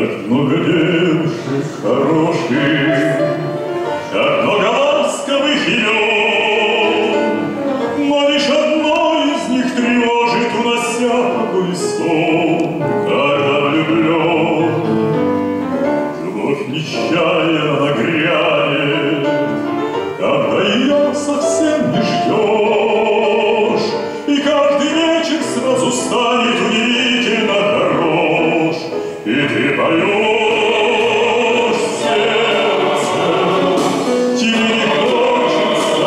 Как много девушек хороших, как много ласковых имен, но лишь одно из них тревожит, унося покой сон, когда влюблен. Любовь нечаянно нагрянет, когда ее совсем не ждешь, и каждый вечер сразу станет удивительно хорош, и ты поешь сердце, тебе не хочется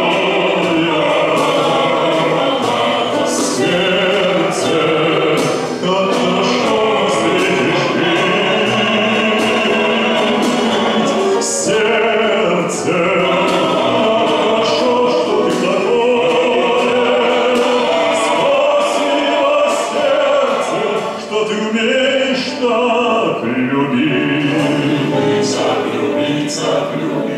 покоя. Сердце, как хорошо встретишь ты. Сердце, как хорошо, что ты такое. Спасибо, сердце, что ты умеешь так любить. Так любить, так любить.